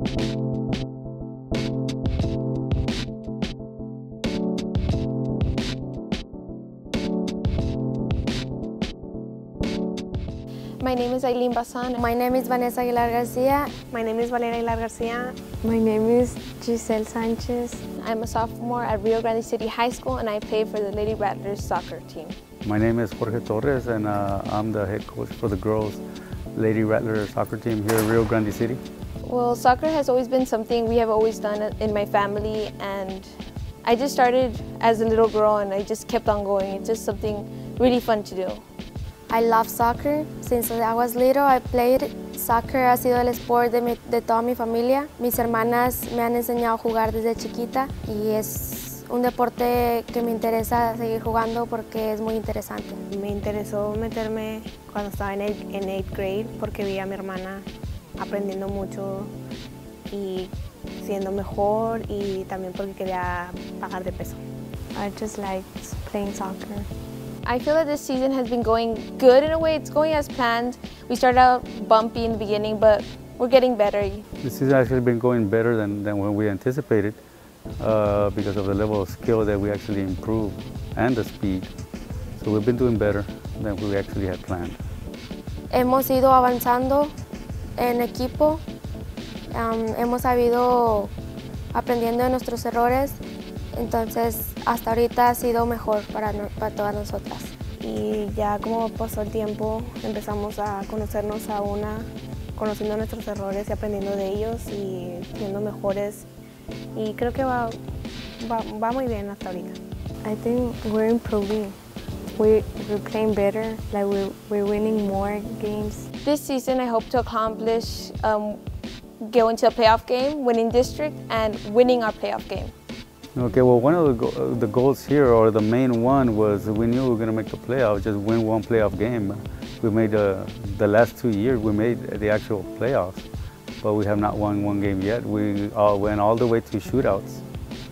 My name is Aileen Bazan. My name is Vanessa Aguilar Garcia. My name is Valeria Aguilar Garcia. My name is Giselle Sanchez. I'm a sophomore at Rio Grande City High School and I play for the Lady Rattlers soccer team. My name is Jorge Torres and I'm the head coach for the girls Lady Rattlers soccer team here in Rio Grande City. Well, soccer has always been something we have always done in my family, and I just started as a little girl and I just kept on going. It's just something really fun to do. I love soccer. Since I was little, I played soccer. Ha sido el sport de toda mi familia. Mis hermanas me han enseñado a jugar desde chiquita y es un deporte que me interesa seguir jugando porque es muy interesante. Me interesó meterme cuando estaba en 8th grade porque vi a mi hermana aprendiendo mucho y siendo mejor, y también porque quería bajar de peso. I just like playing soccer. I feel that this season has been going good in a way. It's going as planned. We started out bumpy in the beginning, but we're getting better. This season has actually been going better than when we anticipated because of the level of skill that we actually improved and the speed. So we've been doing better than we actually had planned. Hemos ido avanzando en equipo. Hemos sabido aprendiendo de nuestros errores. Entonces, hasta ahorita ha sido mejor para todas nosotras. Y ya como pasó el tiempo, empezamos a conocernos a una, conociendo nuestros errores y aprendiendo de ellos y siendo mejores. Y creo que va muy bien hasta ahorita. I think we're improving. We're playing better, like we're winning more games. This season I hope to accomplish going to a playoff game, winning district, and winning our playoff game. Okay, well, one of the goals here, or the main one, was we knew we were going to make the playoffs, just win one playoff game. We made the last 2 years, we made the actual playoffs, but we have not won one game yet. We all went all the way to shootouts,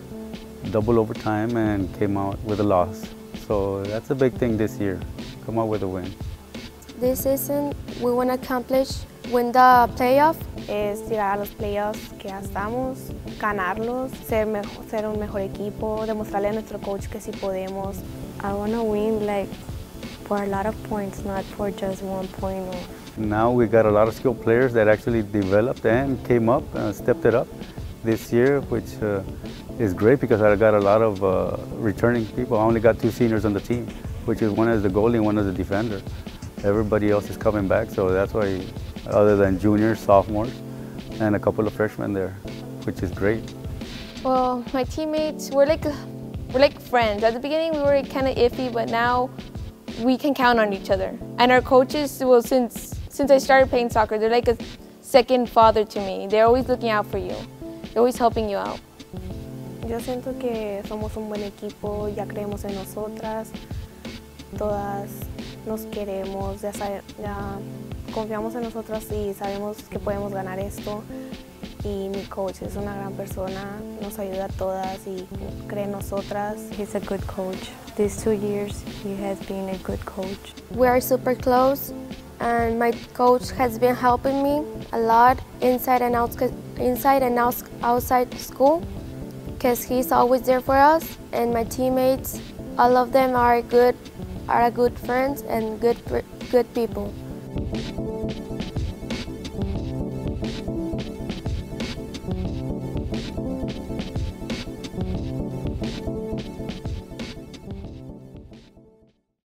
double overtime, and came out with a loss. So that's a big thing this year, come out with a win. This season, we want to accomplish win the playoff. Es llegar a los playoffs que ya estamos, ganarlos, ser un mejor equipo, demostrarle a nuestro coach que sí podemos. I want to win like for a lot of points, not for just 1 point. Now we got a lot of skilled players that actually developed and came up, stepped it up this year, which is great because I got a lot of returning people. I only got 2 seniors on the team, which is one is the goalie and one is the defender. Everybody else is coming back, so that's why, other than juniors, sophomores, and a couple of freshmen there, which is great. Well, my teammates, we're like friends. At the beginning we were kind of iffy, but now we can count on each other. And our coaches, well, since I started playing soccer, they're like a second father to me. They're always looking out for you. They're always helping you out. Yo siento que somos un buen equipo, ya creemos en nosotras, todas nos queremos, ya confiamos en nosotras y sabemos que podemos ganar esto. Y mi coach es una gran persona, nos ayuda a todas y cree en nosotras. He's a good coach. These 2 years, he has been a good coach. We are super close, and my coach has been helping me a lot inside and outside school, because he's always there for us. And my teammates, all of them are good friends and good people.